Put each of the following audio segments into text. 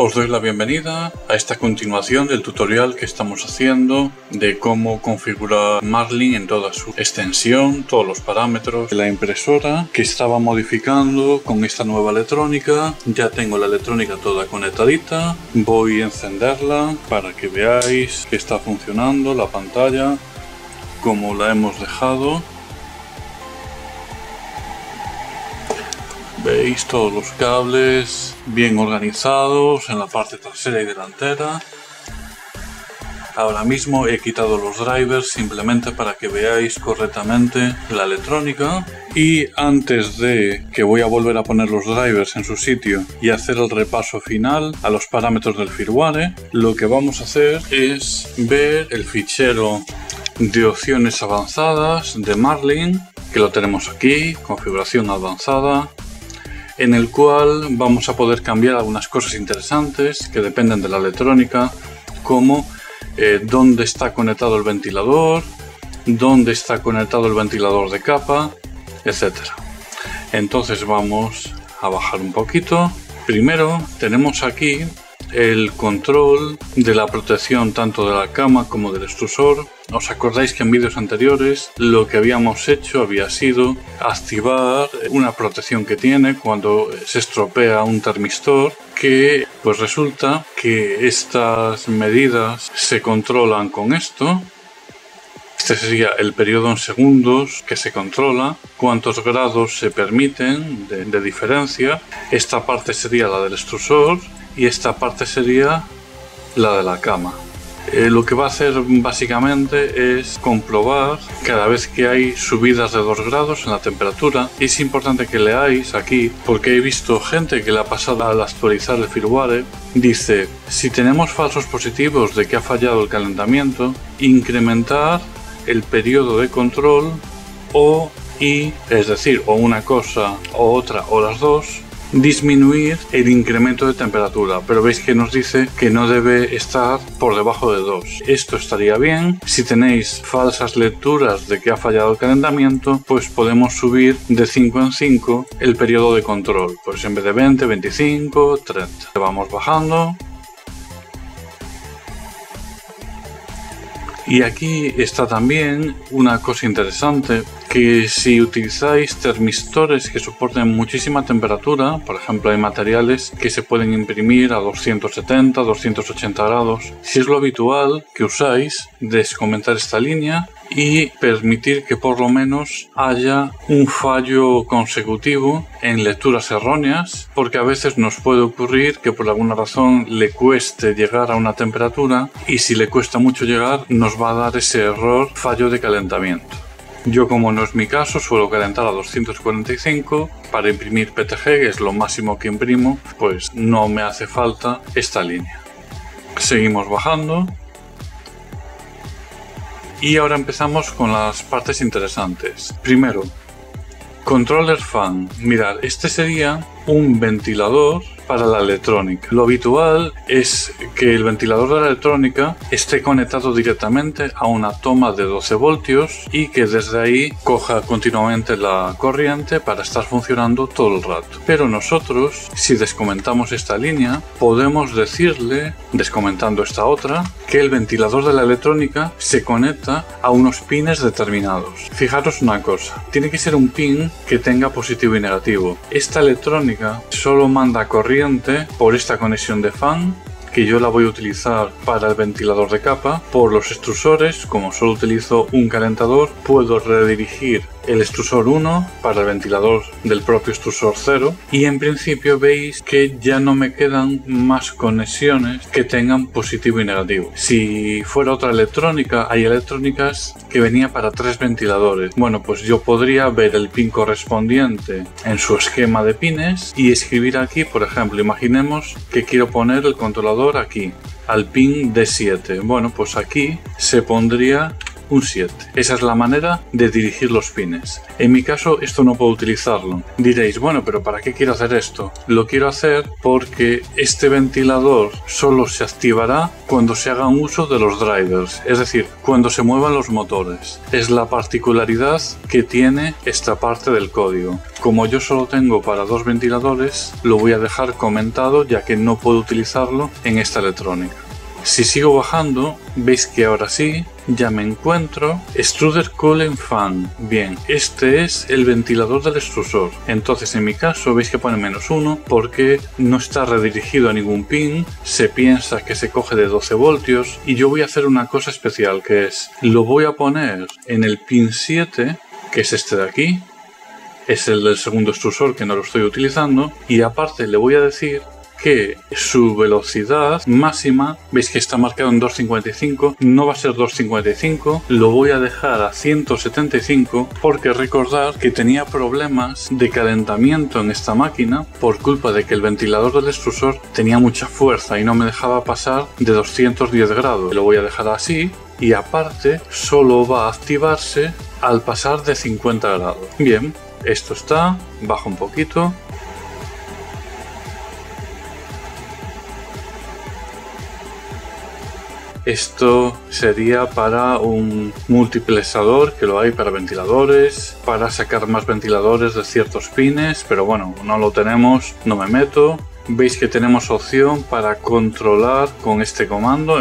Os doy la bienvenida a esta continuación del tutorial que estamos haciendo de cómo configurar Marlin en toda su extensión, todos los parámetros de la impresora que estaba modificando con esta nueva electrónica. Ya tengo la electrónica toda conectadita, voy a encenderla para que veáis que está funcionando la pantalla como la hemos dejado. Veis todos los cables bien organizados en la parte trasera y delantera. Ahora mismo he quitado los drivers simplemente para que veáis correctamente la electrónica. Y antes de que voy a volver a poner los drivers en su sitio y hacer el repaso final a los parámetros del firmware, lo que vamos a hacer es ver el fichero de opciones avanzadas de Marlin, que lo tenemos aquí, configuración avanzada, en el cual vamos a poder cambiar algunas cosas interesantes que dependen de la electrónica, como dónde está conectado el ventilador, dónde está conectado el ventilador de capa, etc. Entonces vamos a bajar un poquito. Primero tenemos aquí el control de la protección tanto de la cama como del extrusor. ¿Os acordáis que en vídeos anteriores lo que habíamos hecho había sido activar una protección que tiene cuando se estropea un termistor? Que pues resulta que estas medidas se controlan con esto. Este sería el periodo en segundos que se controla, cuántos grados se permiten de diferencia. Esta parte sería la del extrusor y esta parte sería la de la cama. Lo que va a hacer básicamente es comprobar cada vez que hay subidas de 2 grados en la temperatura. Es importante que leáis aquí porque he visto gente que le ha pasado al actualizar el firmware. Dice, si tenemos falsos positivos de que ha fallado el calentamiento, incrementar el periodo de control es decir, o una cosa o otra o las dos, disminuir el incremento de temperatura, pero veis que nos dice que no debe estar por debajo de 2. Esto estaría bien. Si tenéis falsas lecturas de que ha fallado el calentamiento, pues podemos subir de 5 en 5 el periodo de control, pues en vez de 20, 25, 30. Vamos bajando. Y aquí está también una cosa interesante, que si utilizáis termistores que soporten muchísima temperatura, por ejemplo hay materiales que se pueden imprimir a 270, 280 grados, si es lo habitual que usáis, descomentar esta línea y permitir que por lo menos haya un fallo consecutivo en lecturas erróneas, porque a veces nos puede ocurrir que por alguna razón le cueste llegar a una temperatura y si le cuesta mucho llegar nos va a dar ese error fallo de calentamiento. Yo, como no es mi caso, suelo calentar a 245 para imprimir PTG, que es lo máximo que imprimo, pues no me hace falta esta línea. Seguimos bajando. Y ahora empezamos con las partes interesantes. Primero, controller fan. Mirad, este sería un ventilador para la electrónica. Lo habitual es que el ventilador de la electrónica esté conectado directamente a una toma de 12 voltios y que desde ahí coja continuamente la corriente para estar funcionando todo el rato. Pero nosotros, si descomentamos esta línea, podemos decirle, descomentando esta otra, que el ventilador de la electrónica se conecta a unos pines determinados. Fijaros una cosa, tiene que ser un pin que tenga positivo y negativo. Esta electrónica solo manda corriente por esta conexión de fan, que yo la voy a utilizar para el ventilador de capa. Por los extrusores, como solo utilizo un calentador, puedo redirigir el extrusor 1 para el ventilador del propio extrusor 0 y en principio veis que ya no me quedan más conexiones que tengan positivo y negativo. Si fuera otra electrónica, hay electrónicas que venía para 3 ventiladores. Bueno, pues yo podría ver el pin correspondiente en su esquema de pines y escribir aquí, por ejemplo, imaginemos que quiero poner el controlador aquí, al pin D7. Bueno, pues aquí se pondría un 7. Esa es la manera de dirigir los pines. En mi caso esto no puedo utilizarlo. Diréis, bueno, pero ¿para qué quiero hacer esto? Lo quiero hacer porque este ventilador solo se activará cuando se haga uso de los drivers, es decir, cuando se muevan los motores. Es la particularidad que tiene esta parte del código. Como yo solo tengo para 2 ventiladores, lo voy a dejar comentado ya que no puedo utilizarlo en esta electrónica. Si sigo bajando, veis que ahora sí, ya me encuentro Extruder Cooling Fan. Bien, este es el ventilador del extrusor. Entonces en mi caso veis que pone -1 porque no está redirigido a ningún pin, se piensa que se coge de 12 voltios y yo voy a hacer una cosa especial que es, lo voy a poner en el pin 7, que es este de aquí, es el del segundo extrusor que no lo estoy utilizando, y aparte le voy a decir que su velocidad máxima, veis que está marcado en 255, no va a ser 255, lo voy a dejar a 175 porque recordad que tenía problemas de calentamiento en esta máquina por culpa de que el ventilador del extrusor tenía mucha fuerza y no me dejaba pasar de 210 grados. Lo voy a dejar así y aparte solo va a activarse al pasar de 50 grados. Bien, esto está, bajo un poquito. Esto sería para un multiplexador, que lo hay para ventiladores, para sacar más ventiladores de ciertos pines, pero bueno, no lo tenemos, no me meto. Veis que tenemos opción para controlar con este comando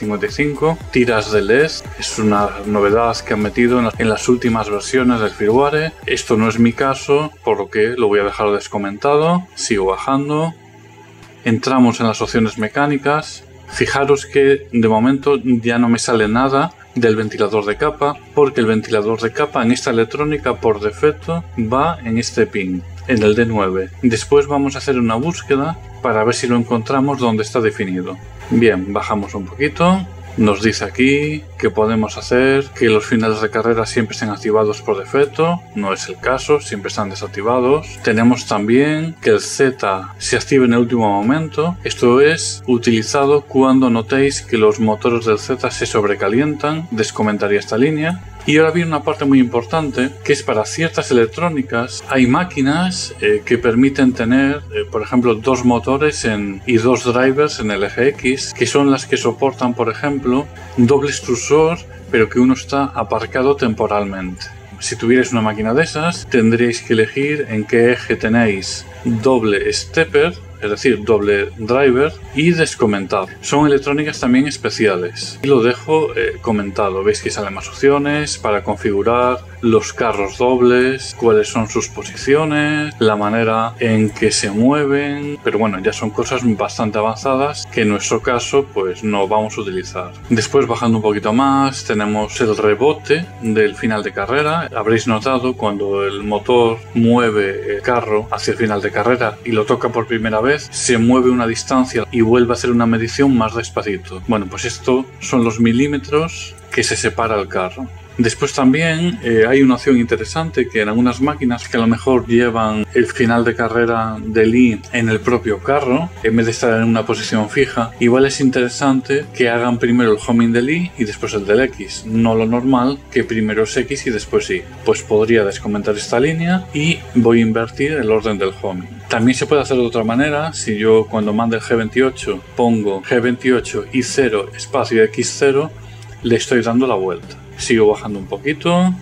M355 tiras de LED. Es una novedad que han metido en las últimas versiones del firmware. Esto no es mi caso, por lo que lo voy a dejar descomentado. Sigo bajando. Entramos en las opciones mecánicas. Fijaros que de momento ya no me sale nada del ventilador de capa, porque el ventilador de capa en esta electrónica por defecto va en este pin, en el D9. Después vamos a hacer una búsqueda para ver si lo encontramos donde está definido. Bien, bajamos un poquito. Nos dice aquí que podemos hacer que los finales de carrera siempre estén activados por defecto. No es el caso, siempre están desactivados. Tenemos también que el Z se active en el último momento. Esto es utilizado cuando notéis que los motores del Z se sobrecalientan. Descomentaría esta línea. Y ahora viene una parte muy importante, que es para ciertas electrónicas. Hay máquinas que permiten tener, por ejemplo, 2 motores y 2 drivers en el eje X, que son las que soportan, por ejemplo, doble extrusor, pero que uno está aparcado temporalmente. Si tuvierais una máquina de esas, tendréis que elegir en qué eje tenéis doble stepper, es decir, doble driver, y descomentar. Son electrónicas también especiales. Y lo dejo comentado. Veis que salen más opciones para configurar los carros dobles, cuáles son sus posiciones, la manera en que se mueven, pero bueno, ya son cosas bastante avanzadas que en nuestro caso pues no vamos a utilizar. Después, bajando un poquito más, tenemos el rebote del final de carrera. Habréis notado cuando el motor mueve el carro hacia el final de carrera y lo toca por primera vez, se mueve una distancia y vuelve a hacer una medición más despacito. Bueno, pues esto son los milímetros que se separa el carro. Después también hay una opción interesante que en algunas máquinas que a lo mejor llevan el final de carrera del I en el propio carro, en vez de estar en una posición fija, igual es interesante que hagan primero el homing del I y después el del X, no lo normal que primero es X y después Y. Pues podría descomentar esta línea y voy a invertir el orden del homing. También se puede hacer de otra manera. Si yo cuando mande el G28 pongo G28 I0 espacio X0, le estoy dando la vuelta. Sigo bajando un poquito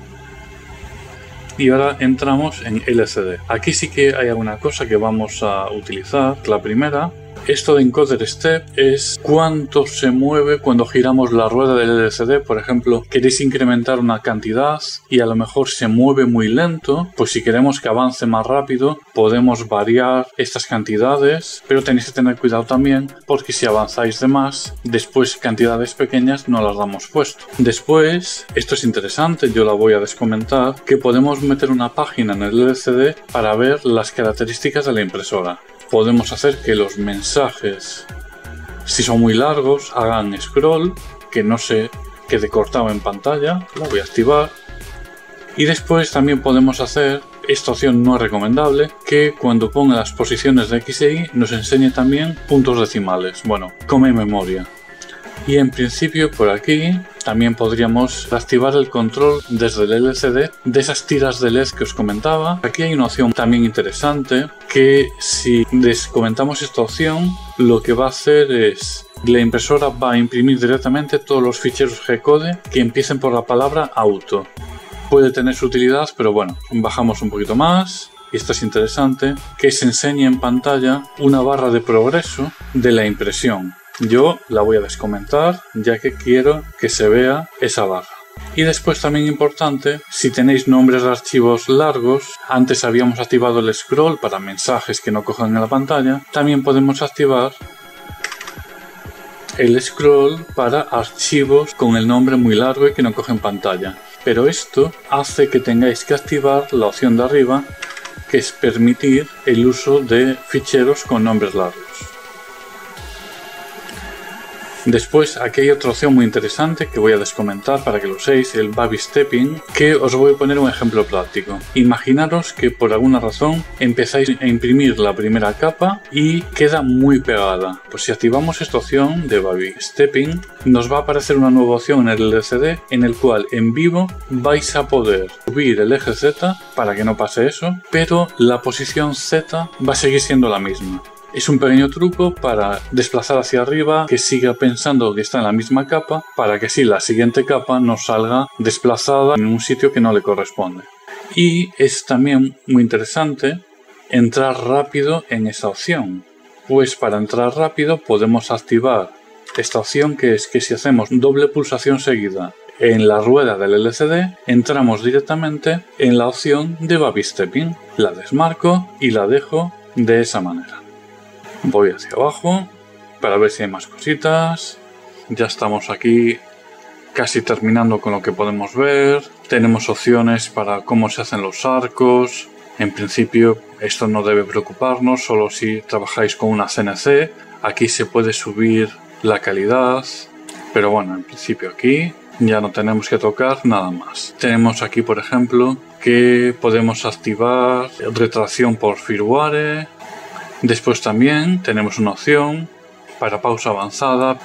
y ahora entramos en LCD. Aquí sí que hay alguna cosa que vamos a utilizar. La primera, esto de encoder step es cuánto se mueve cuando giramos la rueda del LCD. Por ejemplo, queréis incrementar una cantidad y a lo mejor se mueve muy lento, pues si queremos que avance más rápido podemos variar estas cantidades, pero tenéis que tener cuidado también porque si avanzáis de más, después cantidades pequeñas no las damos puesto. Después, esto es interesante, yo la voy a descomentar, que podemos meter una página en el LCD para ver las características de la impresora. Podemos hacer que los mensajes, si son muy largos, hagan scroll, que no se quede cortado en pantalla. La voy a activar. Y después también podemos hacer, esta opción no es recomendable, que cuando ponga las posiciones de X e Y nos enseñe también puntos decimales. Bueno, come memoria. Y en principio por aquí también podríamos activar el control desde el LCD de esas tiras de LED que os comentaba. Aquí hay una opción también interesante que si descomentamos esta opción, lo que va a hacer es la impresora va a imprimir directamente todos los ficheros G-code que empiecen por la palabra auto. Puede tener su utilidad, pero bueno, bajamos un poquito más. Y esto es interesante, que se enseñe en pantalla una barra de progreso de la impresión. Yo la voy a descomentar ya que quiero que se vea esa barra. Y después también importante, si tenéis nombres de archivos largos, antes habíamos activado el scroll para mensajes que no cojan en la pantalla, también podemos activar el scroll para archivos con el nombre muy largo y que no cogen pantalla. Pero esto hace que tengáis que activar la opción de arriba, que es permitir el uso de ficheros con nombres largos. Después aquí hay otra opción muy interesante que voy a descomentar para que lo uséis, el Baby Stepping, que os voy a poner un ejemplo práctico. Imaginaros que por alguna razón empezáis a imprimir la primera capa y queda muy pegada. Pues si activamos esta opción de Baby Stepping, nos va a aparecer una nueva opción en el LCD en el cual en vivo vais a poder subir el eje Z para que no pase eso, pero la posición Z va a seguir siendo la misma. Es un pequeño truco para desplazar hacia arriba, que siga pensando que está en la misma capa, para que así la siguiente capa no salga desplazada en un sitio que no le corresponde. Y es también muy interesante entrar rápido en esa opción. Pues para entrar rápido podemos activar esta opción, que es que si hacemos doble pulsación seguida en la rueda del LCD, entramos directamente en la opción de Baby Stepping. La desmarco y la dejo de esa manera. Voy hacia abajo para ver si hay más cositas. Ya estamos aquí casi terminando con lo que podemos ver. Tenemos opciones para cómo se hacen los arcos. En principio esto no debe preocuparnos, solo si trabajáis con una CNC. Aquí se puede subir la calidad, pero bueno, en principio aquí ya no tenemos que tocar nada más. Tenemos aquí, por ejemplo, que podemos activar retracción por firmware. Después también tenemos una opción para pausa avanzada.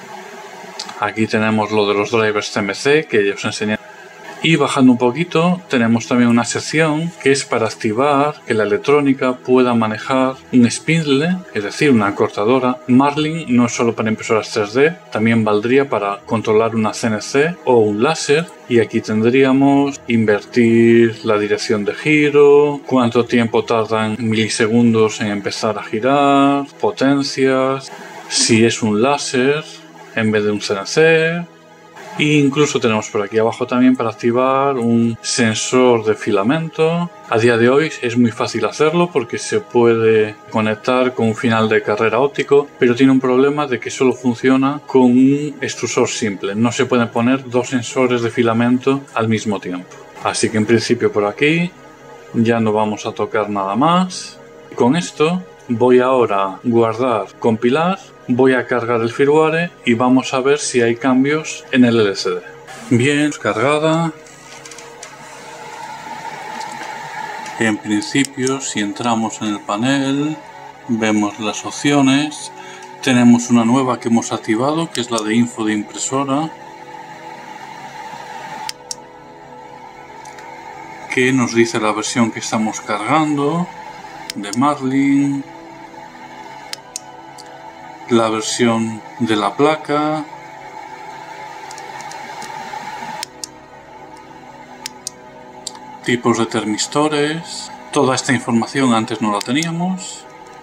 Aquí tenemos lo de los drivers CMC que ya os enseñé. Y bajando un poquito tenemos también una sección que es para activar que la electrónica pueda manejar un spindle, es decir, una cortadora. Marlin no es solo para impresoras 3D, también valdría para controlar una CNC o un láser. Y aquí tendríamos invertir la dirección de giro, cuánto tiempo tardan milisegundos en empezar a girar, potencias, si es un láser en vez de un CNC. E incluso tenemos por aquí abajo también para activar un sensor de filamento. A día de hoy es muy fácil hacerlo porque se puede conectar con un final de carrera óptico, pero tiene un problema de que solo funciona con un extrusor simple. No se pueden poner dos sensores de filamento al mismo tiempo. Así que en principio por aquí ya no vamos a tocar nada más. Con esto voy ahora a guardar, compilar. Voy a cargar el firmware y vamos a ver si hay cambios en el LCD. Bien, cargada. En principio, si entramos en el panel, vemos las opciones. Tenemos una nueva que hemos activado, que es la de info de impresora, que nos dice la versión que estamos cargando de Marlin, la versión de la placa, tipos de termistores. Toda esta información antes no la teníamos.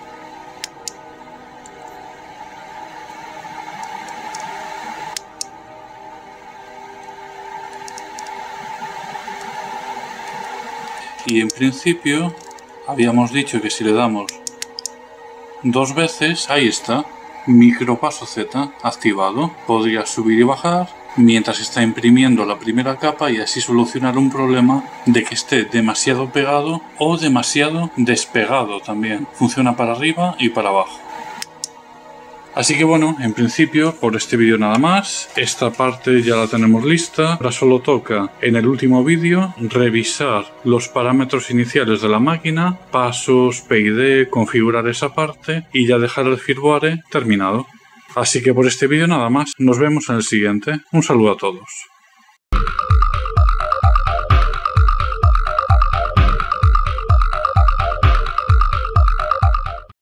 Y en principio habíamos dicho que si le damos dos veces, ahí está. Micropaso Z activado. Podría subir y bajar mientras está imprimiendo la primera capa y así solucionar un problema de que esté demasiado pegado o demasiado despegado también. Funciona para arriba y para abajo. Así que bueno, en principio por este vídeo nada más. Esta parte ya la tenemos lista. Ahora solo toca en el último vídeo revisar los parámetros iniciales de la máquina, pasos, PID, configurar esa parte y ya dejar el firmware terminado. Así que por este vídeo nada más. Nos vemos en el siguiente. Un saludo a todos.